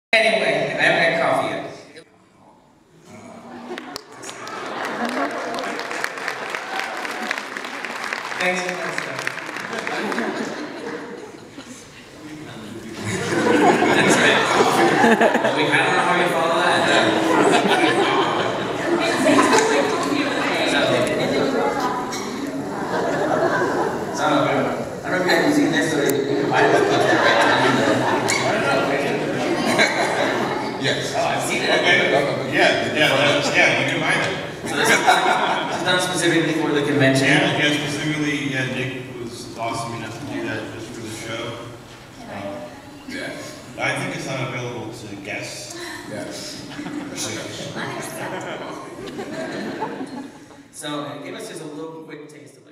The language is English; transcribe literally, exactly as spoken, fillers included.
Anyway, I haven't had coffee yet. Thanks for that stuff. That's right. Well, we, I don't know how you follow that. So, so, I don't know if you guys seen this, so I just put that right down there. Yes. Oh, I've seen it. Okay. Yeah, yeah, that's, yeah, you can find it. So this is done, this is done specifically for the convention? Yeah, yeah, specifically, yeah, Nick was awesome enough to do that just for the show. Um, yeah. I think it's not available to guests. Yes. So, give us just a little quick taste of it.